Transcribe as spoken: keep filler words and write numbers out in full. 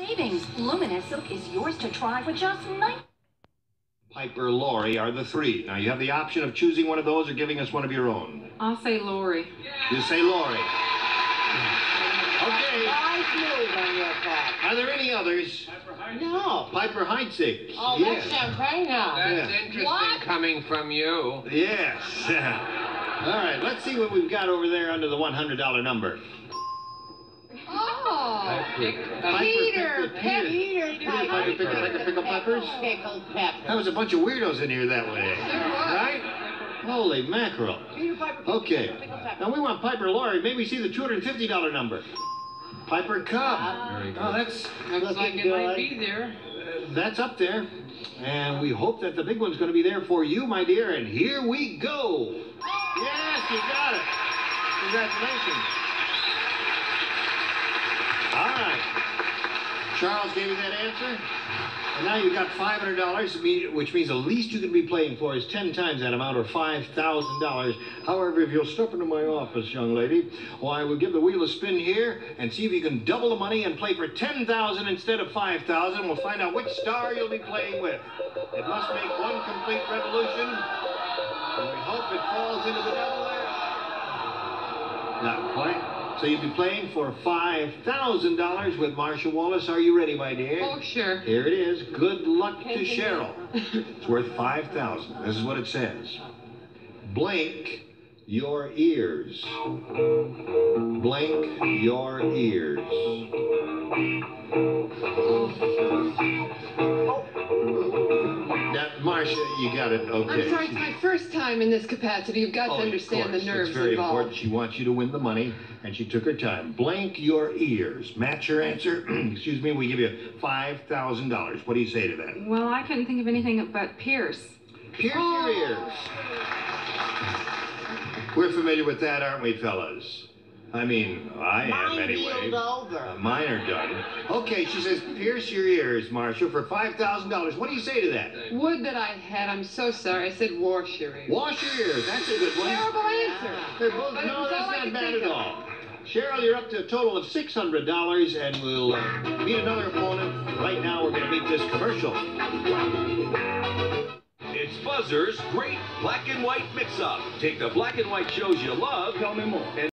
Savings. Luminous Silk is yours to try for just nine. Piper, Lori are the three. Now you have the option of choosing one of those or giving us one of your own. I'll say Lori. You say Lori. Okay. Nice move on your part. Are there any others? No. Piper Heidsieck. Oh, yes. that's champagne now. That's Yeah. interesting What? coming from you. Yes. All right, let's see what we've got over there under the one hundred dollar number. Oh. Pick Piper Peter, picked the Peter. Peter, Peter Piper picked the pickle, pickle peppers. Pickled peppers. That was a bunch of weirdos in here that way. Right? Holy mackerel. Peter Piper. Okay. Pickled peppers. Now we want Piper Lori. Maybe see the two hundred fifty dollar number. Piper Cub. Very good. Oh, that's Looks Looking like it good. might be there. uh, that's up there. And we hope that the big one's going to be there for you, my dear. And here we go. Yes, you got it. Congratulations. All right. Charles gave you that answer. And now you've got five hundred dollars, which means the least you can be playing for is ten times that amount, or five thousand dollars. However, if you'll step into my office, young lady, well, I will give the wheel a spin here and see if you can double the money and play for ten thousand dollars instead of five thousand dollars. We'll find out which star you'll be playing with. It must make one complete revolution. And we hope it falls into the double there. Not quite. So you'll be playing for five thousand dollars with Marsha Wallace. Are you ready, my dear? Oh, sure. Here it is. Good luck to Cheryl. It's worth five thousand dollars. This is what it says. Blink your ears. Blink your ears. Now, Marsha, you got it. Okay. I'm sorry, it's my first time in this capacity. You've got Oh, to of understand course. the nerves It's very involved. important. She wants you to win the money, and she took her time. Blank your ears. Match your answer. Excuse me. We give you five thousand dollars. What do you say to that? Well, I couldn't think of anything but Pierce. Pierce your ears. We're familiar with that, aren't we, fellas? I mean, I am Mine anyway. healed over. Uh, mine are done. Okay, she says, pierce your ears, Marsha, for five thousand dollars. What do you say to that? Would that I had. I'm so sorry. I said wash your ears. Wash your ears. That's a good one. Terrible answer. They're both, But it no, was that's all I not could bad think at of. all. Cheryl, you're up to a total of six hundred dollars, and we'll uh, meet another opponent. Right now, we're going to meet this commercial. It's Buzzr's Great Black and White Mix-Up. Take the black and white shows you love. Tell me more. And